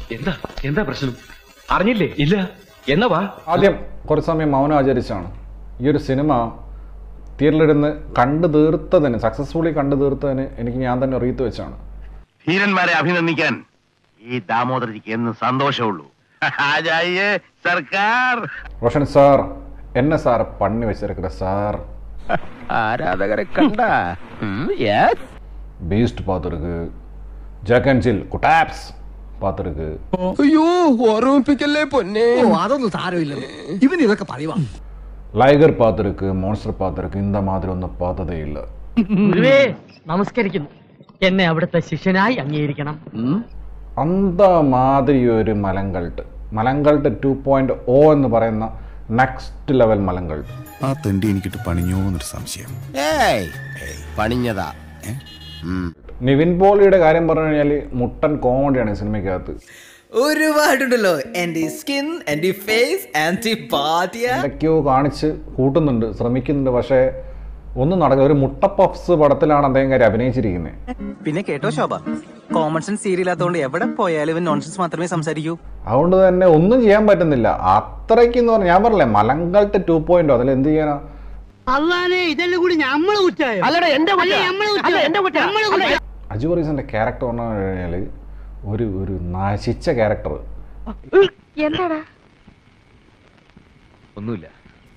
എന്താ എന്താ പ്രശ്നം? അറിഞ്ഞില്ലേ? ഇല്ല. എന്നാ വാ. ആദ്യം കുറച്ച് സമയം മൗനം ആചരിച്ചാണ്. ഈ ഒരു സിനിമ തിയേറ്ററിലിരുന്ന് കണ്ടു തീർത്തതിന്, സക്സസ്ഫുള്ളി കണ്ടു തീർത്തതിന് എനിക്ക് ഞാൻ തന്നെ റീത്ത് വെച്ചാണ്. ധീരന്മാരെ അഭിനന്ദിക്കാൻ ഈ ദാമോദരജിക്ക് എന്ന് സന്തോഷമുള്ളൂ. സർക്കാർ റോഷൻ സാർ, എന്നെ സാർ പണി വെച്ചിരിക്കട്ടെ സാർ. ആരാധകരെ കണ്ട ബീസ്റ്റ് പാത്തിருக்கு, ജാക്ക് ആൻഡ് ജിൽ കുട്ടാപ്സ് പാത്തിருக்கு. അയ്യോ ഓർമ്മിപ്പിക്കല്ലേ പൊന്നെ. അതൊന്നും സാരമില്ല, ഇവൻ ഇതൊക്കെ പറയുവാ. ലൈഗർ പാത്തിருக்கு, മോൺസ്റ്റർ പാത്തിருக்கு. இந்த மாதிரி ഒന്നും പാത്തതേ ഇല്ല. നമസ്കരിക്കുന്നു. എന്നെ അവിടുത്തെ ശിഷ്യനായി അംഗീകരിക്കണം. അന്ത മാതിരി ഒരു മലങ്കൾട്ട് 2.0 എന്ന് പറയുന്ന നെക്സ്റ്റ് ലെവൽ മലങ്കൾട്ട്. ആ തെണ്ടി എനിക്കിട്ട് പണിഞ്ഞോന്നൊരു സംശയം. പണിഞ്ഞതാ. നിവിൻ പോളിയുടെ കാര്യം പറഞ്ഞു കഴിഞ്ഞാൽ മുട്ടൻ കോമഡിയാണ് ഈ സിനിമയ്ക്കകത്ത്. ഒരുപാടുണ്ടല്ലോ. സ്കിൻ, ഫേസ്, എന്തൊക്കെയോ കാണിച്ച് കൂട്ടുന്നുണ്ട്, ശ്രമിക്കുന്നുണ്ട്. പക്ഷേ ഒന്നും നടക്കില്ല. ഒരു മുട്ട പഫ്സ് പടത്തിലാണ് അദ്ദേഹം കാര്യം അഭിനയിച്ചിരിക്കുന്നത്. പിന്നെ കേട്ടോ ശോഭ, കോമൺ സെൻസ് സീരിയലാത്തോണ്ട് എവിടെ പോയാലും ഇവൻ നോൺസെൻസ് മാത്രമേ സംസാരിക്കൂ. അതുകൊണ്ട് തന്നെ ഒന്നും ചെയ്യാൻ പറ്റുന്നില്ല. അത്രയ്ക്ക് എന്ന് പറഞ്ഞാൽ ഞാൻ പറഞ്ഞില്ലേ മലങ്കൾട്ട് 2.0. അതിൽ എന്ത് ചെയ്യാനാ? അജു വർഗീസിന്റെ ക്യാരക്ടർ പറഞ്ഞു കഴിഞ്ഞാല് ഒരു നശിച്ച ക്യാരക്ടർ. ഒന്നുമില്ല.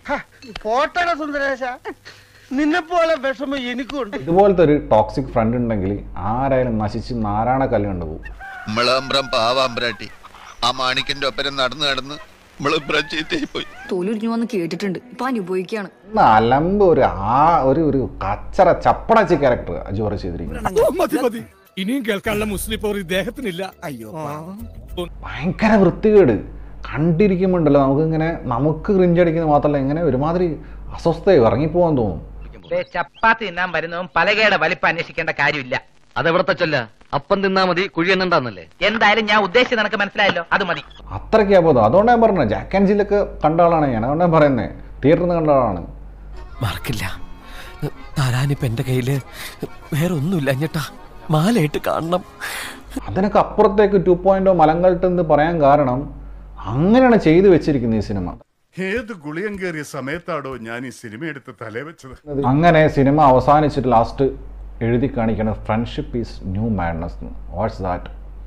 ഇതുപോലത്തെ ഒരു ടോക്സിക് ഫ്രണ്ട് ഉണ്ടെങ്കിൽ ആരായാലും നശിച്ച് നാരായണ കല്ല് കണ്ടുപോകും. നമ്മളമ്പ്രം പാവാമ്പ്രാട്ടി ആ മാണിക്കന്റെ ഒപ്പരം നടന്ന് തോലുരിഞ്ഞു വന്ന് കേട്ടിട്ടുണ്ട്, ഇപ്പൊ അനുഭവിക്കാണ്. അലമ്പ് ഒരു കച്ചറ ചപ്പടച്ച ക്യാരക്ടർ അജു വർഗീസ് ചെയ്തിരിക്കുന്നത്. ഇനിയും കേൾക്കാനുള്ള മുസ്ലിം പോർ ഇദ്ദേഹത്തിനില്ല. അയ്യോ, ഭയങ്കര വൃത്തികേട്. കണ്ടിരിക്കുമ്പോണ്ടല്ലോ നമുക്ക് ക്രിഞ്ചടിക്കുന്ന മാത്രമല്ല, ഇങ്ങനെ ഒരുമാതിരി അസ്വസ്ഥയും ഇറങ്ങിപ്പോവാൻ തോന്നും. ചപ്പാത്തി തിന്നാൻ വരുന്നതും പലകയുടെ വലിപ്പം അന്വേഷിക്കേണ്ട കാര്യമില്ല. അതെവിടത്തെ ചൊല്ല? അപ്പം തിന്നാ മതി, കുഴി എണ്ണണ്ടാന്നല്ലേ? എന്തായാലും ഞാൻ ഉദ്ദേശിച്ചത് നിനക്ക് മനസ്സിലായല്ലോ, അത് മതി. അത്രയ്ക്കാ പോകുന്നത്. അതുകൊണ്ടാണ് ഞാൻ പറഞ്ഞത്, ജാക്ക് ആൻഡ് ജില്ലൊക്കെ കണ്ട ആളാണ് ഞാൻ. അതുകൊണ്ടാണ് പറയുന്നത്, തിയേറ്ററിൽ നിന്ന് കണ്ട ആളാണ്. മറക്കില്ല, താരാനിപ്പ എന്റെ കയ്യില് വേറെ ഒന്നുമില്ല ഞെട്ടാ, മാലയിട്ട് കാണണം. അതിനൊക്കെ അപ്പുറത്തേക്ക് 2.0 മലങ്കൾട്ട് എന്ന് പറയാൻ കാരണം അങ്ങനെയാണ് ചെയ്തു വെച്ചിരിക്കുന്നത് ഈ സിനിമ. ഏത് ഗുളിയം കയറിയ സമയത്താണോ ഞാൻ ഈ സിനിമ എടുത്ത് തലേ വെച്ചത്. അങ്ങനെ സിനിമ അവസാനിച്ചിട്ട് ലാസ്റ്റ് എഴുതി കാണിക്കണം friendship is new madness. What's that?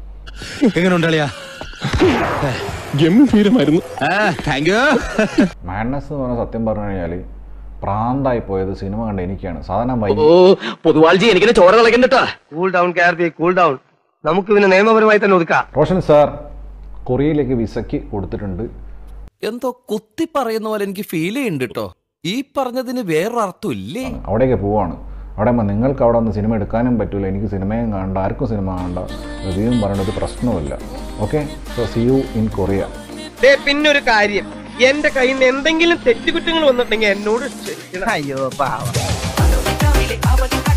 Madness എന്ന് പറഞ്ഞ സത്യം പറഞ്ഞു കഴിഞ്ഞാൽ പ്രാന്തായി പോയത് സിനിമ കണ്ട എനിക്കാണ്. സാധാരണ പൊതുവാൾജി എനിക്കിനെ ചോര കളക്കണ്ടട്ടാ. Cool down Karthi, cool down. നമുക്ക് പിന്നെ നിയമപരമായി തന്നെ ഒതുക്കാം. റോഷൻ സാർ കൊറിയയിലേക്ക് വിസയ്ക്ക് കൊടുത്തിട്ടുണ്ട്. എന്തോ കുത്തി പറയുന്ന പോലെ എനിക്ക് ഫീൽ ചെയ്യുന്നുണ്ട് കേട്ടോ. ഈ പറഞ്ഞതിന് വേറൊരർത്ഥം ഇല്ലേ? അവിടേക്ക് പോവാണ്. അവിടെ നിങ്ങൾക്ക് അവിടെ ഒന്ന് സിനിമ എടുക്കാനും പറ്റൂല, എനിക്ക് സിനിമയും കാണണ്ട, ആർക്കും സിനിമ കാണണ്ട, റിവ്യൂവും പറയേണ്ട ഒരു പ്രശ്നവുമില്ല. Okay, so see you in Korea. പിന്നൊരു കാര്യം, എന്റെ കയ്യിൽ നിന്ന് എന്തെങ്കിലും തെറ്റുകുറ്റങ്ങൾ വന്നിട്ടുണ്ടെങ്കിൽ എന്നോട്. അയ്യോ പാവം.